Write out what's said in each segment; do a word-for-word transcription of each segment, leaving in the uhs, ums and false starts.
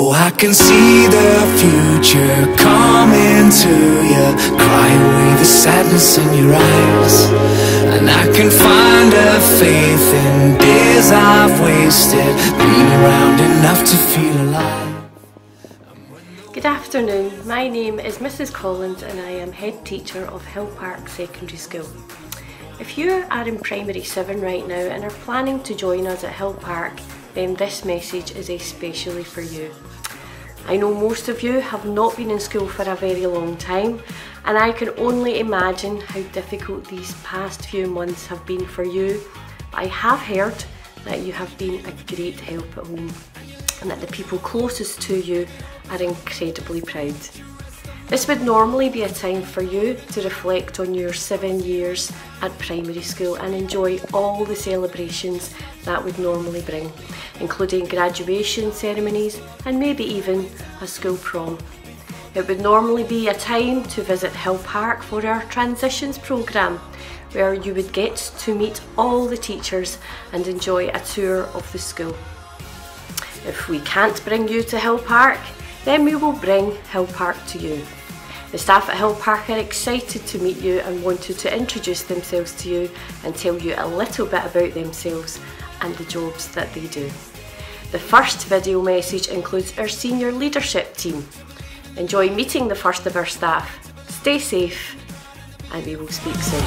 Oh, I can see the future coming to you, cry away the sadness in your eyes. And I can find a faith in days I've wasted, being around enough to feel alive. Good afternoon, my name is Missus Collins and I am head teacher of Hillpark Secondary School. If you are in primary seven right now and are planning to join us at Hillpark, then this message is especially for you. I know most of you have not been in school for a very long time, and I can only imagine how difficult these past few months have been for you. But I have heard that you have been a great help at home and that the people closest to you are incredibly proud. This would normally be a time for you to reflect on your seven years at primary school and enjoy all the celebrations that would normally bring, including graduation ceremonies and maybe even a school prom. It would normally be a time to visit Hillpark for our transitions programme, where you would get to meet all the teachers and enjoy a tour of the school. If we can't bring you to Hillpark, then we will bring Hillpark to you. The staff at Hillpark are excited to meet you and wanted to introduce themselves to you and tell you a little bit about themselves and the jobs that they do. The first video message includes our senior leadership team. Enjoy meeting the first of our staff. Stay safe and we will speak soon.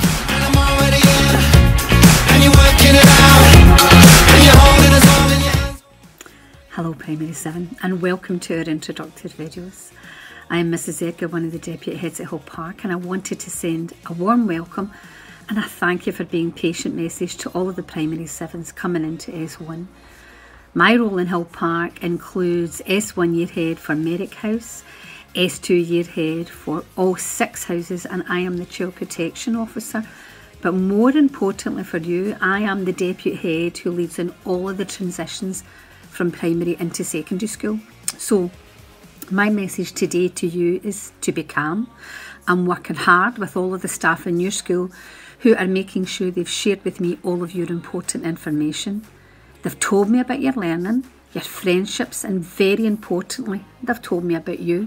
Hello Primary seven and welcome to our introductory videos. I am Missus Edgar, one of the Deputy Heads at Hillpark, and I wanted to send a warm welcome and a thank you for being patient message to all of the Primary sevens coming into S one. My role in Hillpark includes S one Year Head for Merrick House, S two Year Head for all six houses, and I am the Child Protection Officer. But more importantly for you, I am the Deputy Head who leads in all of the transitions from primary into secondary school. So my message today to you is to be calm. I'm working hard with all of the staff in your school who are making sure they've shared with me all of your important information. They've told me about your learning, your friendships, and very importantly, they've told me about you.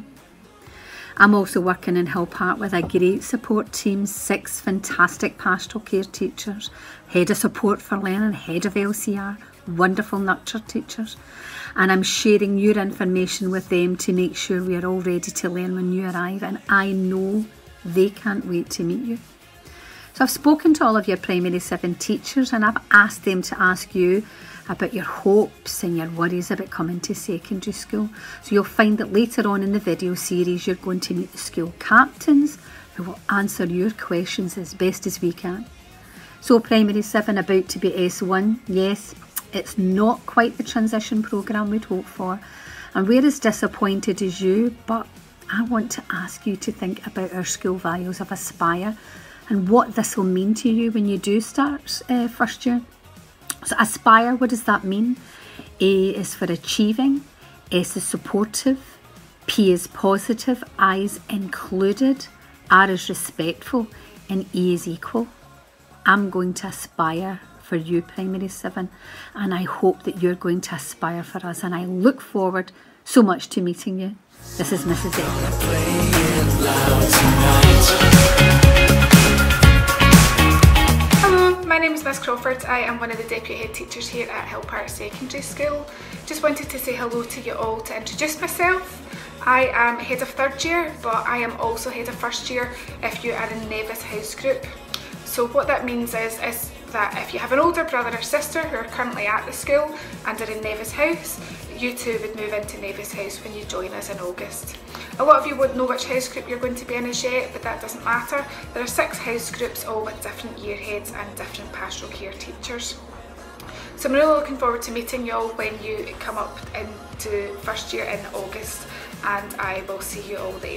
I'm also working in Hillpark with a great support team, six fantastic pastoral care teachers, head of support for learning, head of L C R, wonderful nurture teachers, and I'm sharing your information with them to make sure we are all ready to learn when you arrive, and I know they can't wait to meet you. So I've spoken to all of your Primary seven teachers and I've asked them to ask you about your hopes and your worries about coming to secondary school. So you'll find that later on in the video series you're going to meet the school captains who will answer your questions as best as we can. So Primary seven about to be S one, yes, it's not quite the transition programme we'd hoped for, and we're as disappointed as you, but I want to ask you to think about our school values of Aspire and what this will mean to you when you do start uh, first year. So Aspire, what does that mean? A is for achieving, S is supportive, P is positive, I is included, R is respectful, and E is equal. I'm going to aspire for you Primary seven, and I hope that you're going to aspire for us, and I look forward so much to meeting you. This is Missus Edgar. Hello, my name is Miss Crawford. I am one of the Deputy Head Teachers here at Hillpark Secondary School. Just wanted to say hello to you all to introduce myself. I am Head of Third Year, but I am also Head of First Year if you are in Nevis House Group. So what that means is, is that if you have an older brother or sister who are currently at the school and are in Nevis House, you two would move into Nevis House when you join us in August. A lot of you won't know which house group you're going to be in as yet, but that doesn't matter. There are six house groups, all with different year heads and different pastoral care teachers. So I'm really looking forward to meeting you all when you come up into first year in August, and I will see you all then.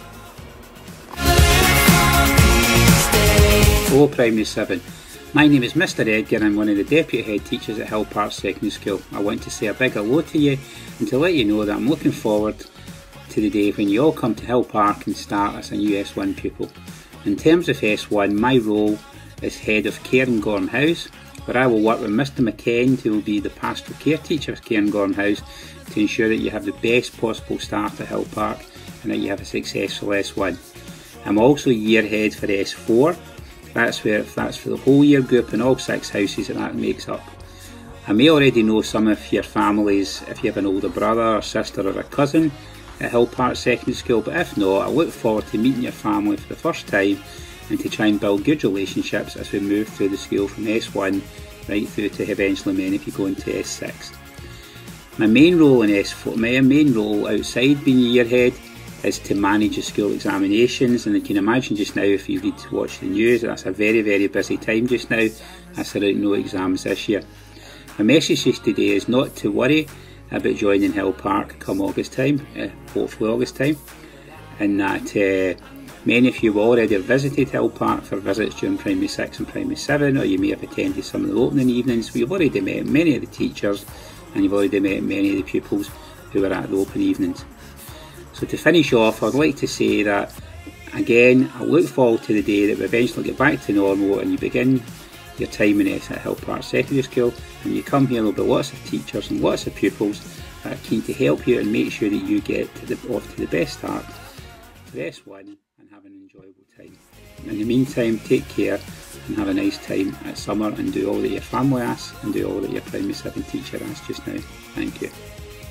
Hello Primary seven, my name is Mister Edgar. I'm one of the Deputy Head Teachers at Hillpark Secondary School. I want to say a big hello to you and to let you know that I'm looking forward to the day when you all come to Hillpark and start as a new S one pupil. In terms of S one, my role as Head of Care and Gorn House, where I will work with Mister McKen, who will be the pastoral care teacher at Cairngorm House, to ensure that you have the best possible start at Hillpark and that you have a successful S one. I'm also year head for S four. That's where that's for the whole year group and all six houses that that makes up. I may already know some of your families if you have an older brother or sister or a cousin at Hillpark Secondary School, but if not, I look forward to meeting your family for the first time and to try and build good relationships as we move through the school from S one right through to eventually many if you go into S six. My main role in S four, my main role outside being a year head is to manage the school examinations, and you can imagine just now if you need to watch the news, that's a very very busy time just now as there are no exams this year. My message today is not to worry about joining Hillpark come August time, uh, hopefully August time, and that uh, many of you have already visited Hillpark for visits during primary six and primary seven, or you may have attended some of the opening evenings. We've already met many of the teachers and you've already met many of the pupils who were at the open evenings. So to finish off, I'd like to say that again, I look forward to the day that we eventually get back to normal and you begin your time in S at Hillpark Secondary School, and you come here, there'll be lots of teachers and lots of pupils that are keen to help you and make sure that you get to the, off to the best start for S one and have an enjoyable time. In the meantime, take care and have a nice time at summer and do all that your family asks and do all that your primary seven teacher asks just now. Thank you.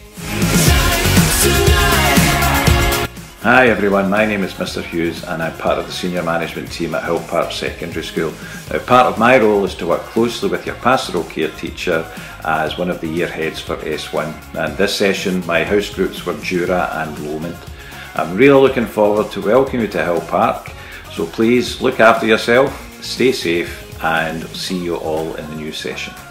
Hi everyone, my name is Mister Hughes and I'm part of the senior management team at Hillpark Secondary School. Now, part of my role is to work closely with your pastoral care teacher as one of the year heads for S one, and this session my house groups were Jura and Lomond. I'm really looking forward to welcoming you to Hillpark, so please look after yourself, stay safe, and see you all in the new session.